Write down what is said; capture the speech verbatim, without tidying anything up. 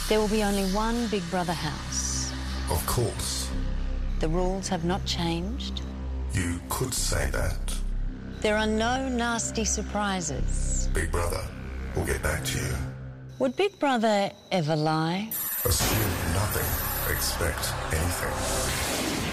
There will be only one Big Brother house. Of course. The rules have not changed. You could say that. There are no nasty surprises. Big Brother will get back to you. Would Big Brother ever lie? Assume nothing. Expect anything.